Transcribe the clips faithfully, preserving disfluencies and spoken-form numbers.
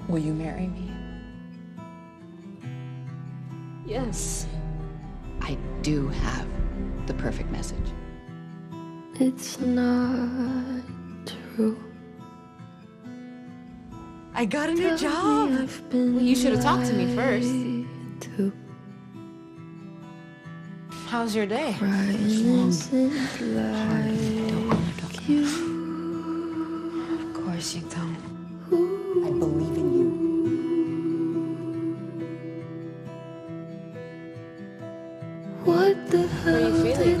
Will you marry me? Yes. I do have the perfect message. It's not true. I got a new job. Well, you should have talked to me first. To How's your day? long, Hard. Don't, don't, you. Of course you don't. I believe in you. What the hell How are you feeling? did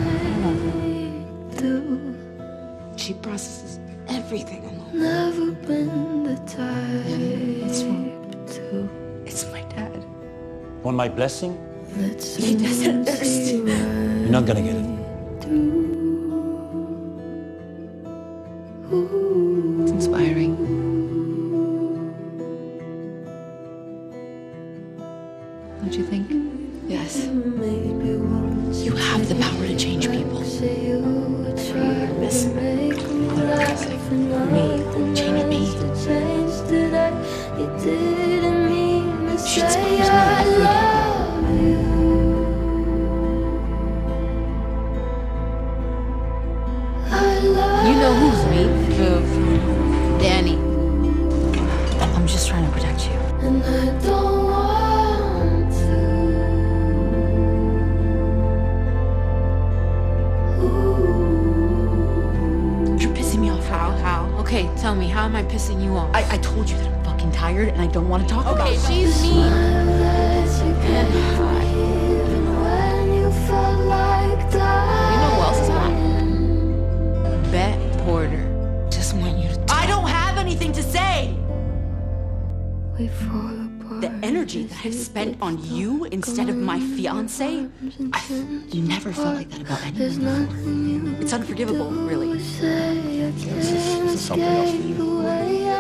I do? She processes everything alone. Never been the type What's wrong? to. It's my dad. Want my blessing? Let's He doesn't understand. You're not gonna get it. It's inspiring. Don't you think? Yes. Maybe once You have the power to change people. say you would try to Listen. make me laugh and nothing Change me. else to change today. You didn't mean to She say inspires me I every day. love you. I love You know who's me? Who? Dani. I'm just trying to protect you. and I don't want to. You're pissing me off. How? How? Okay, tell me, how am I pissing you off? I, I told you that I'm fucking tired and I don't want to talk about it. Okay, she's mean. And high. When you felt like dying. You know who else is hot? Bette Porter. Just want you to talk. I don't have anything to say! We fall apart. The energy that I've spent on you instead of my fiance, I've never felt like that about There's anyone. nothing you It's unforgivable, really. say. I This is- this can't is something else for escape you. the way